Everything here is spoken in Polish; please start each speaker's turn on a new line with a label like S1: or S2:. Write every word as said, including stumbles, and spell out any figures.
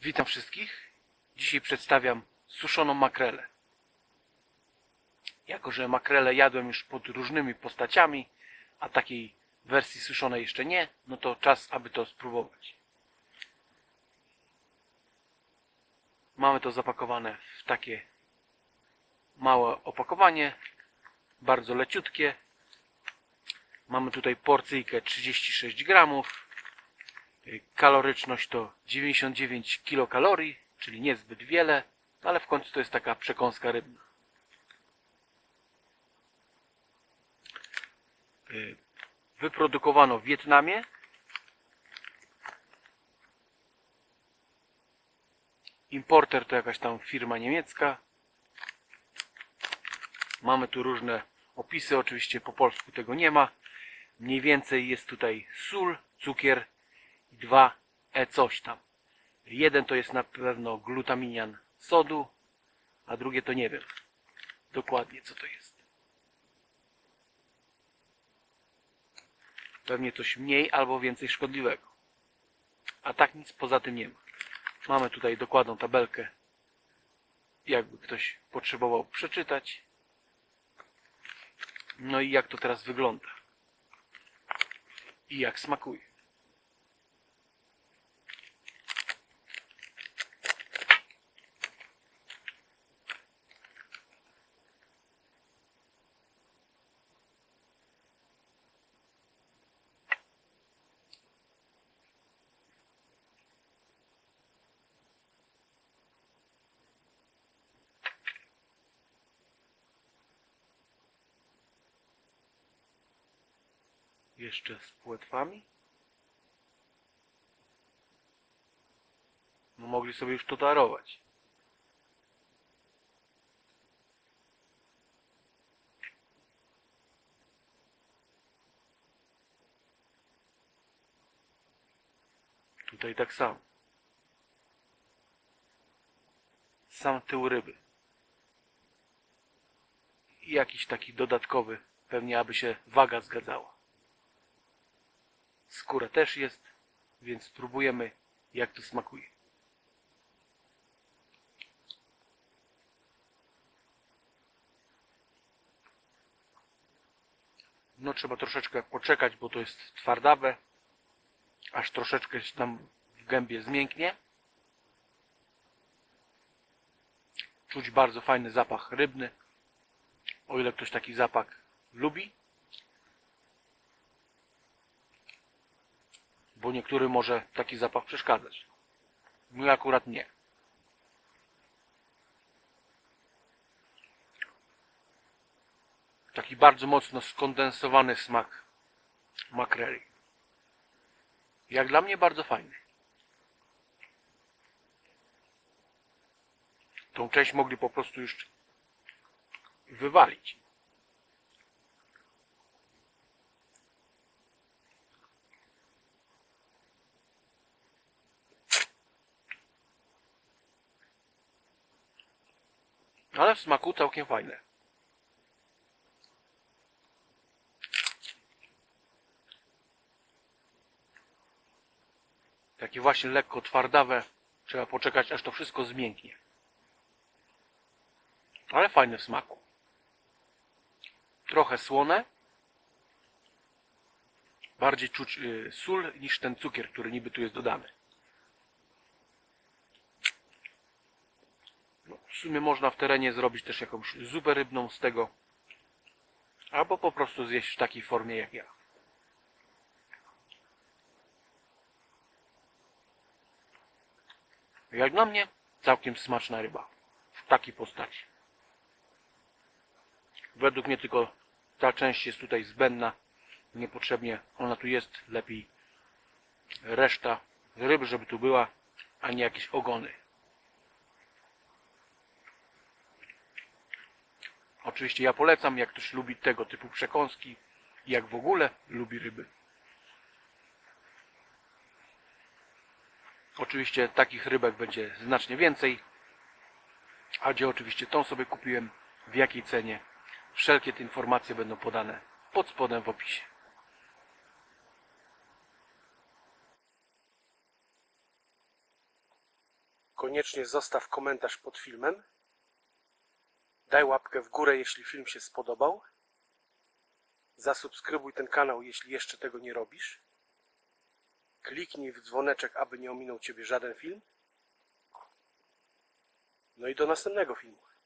S1: Witam wszystkich. Dzisiaj przedstawiam suszoną makrelę. Jako że makrelę jadłem już pod różnymi postaciami, a takiej wersji suszonej jeszcze nie, no to czas, aby to spróbować. Mamy to zapakowane w takie małe opakowanie, bardzo leciutkie. Mamy tutaj porcyjkę trzydzieści sześć gramów. Kaloryczność to dziewięćdziesiąt dziewięć kilokalorii, czyli niezbyt wiele, ale w końcu to jest taka przekąska rybna. Wyprodukowano w Wietnamie. Importer to jakaś tam firma niemiecka. Mamy tu różne opisy, oczywiście po polsku tego nie ma. Mniej więcej jest tutaj sól, cukier i dwa e coś tam. Jeden to jest na pewno glutaminian sodu, a drugie to nie wiem dokładnie co to jest. Pewnie coś mniej albo więcej szkodliwego. A tak nic poza tym nie ma. Mamy tutaj dokładną tabelkę, jakby ktoś potrzebował przeczytać. No i jak to teraz wygląda. I jak smakuje. Jeszcze z płetwami. No mogli sobie już to darować. Tutaj tak samo. Sam tył ryby. I jakiś taki dodatkowy, pewnie aby się waga zgadzała. Skóra też jest, więc spróbujemy jak to smakuje. No trzeba troszeczkę poczekać, bo to jest twardawe. Aż troszeczkę się tam w gębie zmięknie. Czuć bardzo fajny zapach rybny. O ile ktoś taki zapach lubi. Bo niektórym może taki zapach przeszkadzać. Mój akurat nie. Taki bardzo mocno skondensowany smak makreli. Jak dla mnie bardzo fajny. Tą część mogli po prostu już wywalić. Ale w smaku całkiem fajne. Takie właśnie lekko twardawe. Trzeba poczekać, aż to wszystko zmięknie. Ale fajne w smaku. Trochę słone. Bardziej czuć yy, sól niż ten cukier, który niby tu jest dodany. No, w sumie można w terenie zrobić też jakąś zupę rybną z tego. Albo po prostu zjeść w takiej formie jak ja. Jak dla mnie całkiem smaczna ryba. W takiej postaci. Według mnie tylko ta część jest tutaj zbędna. Niepotrzebnie ona tu jest. Lepiej reszta ryb, żeby tu była, a nie jakieś ogony. Oczywiście ja polecam, jak ktoś lubi tego typu przekąski, jak w ogóle lubi ryby. Oczywiście takich rybek będzie znacznie więcej, a gdzie oczywiście tą sobie kupiłem, w jakiej cenie. Wszelkie te informacje będą podane pod spodem w opisie.
S2: Koniecznie zostaw komentarz pod filmem. Daj łapkę w górę, jeśli film się spodobał. Zasubskrybuj ten kanał, jeśli jeszcze tego nie robisz. Kliknij w dzwoneczek, aby nie ominął Ciebie żaden film. No i do następnego filmu.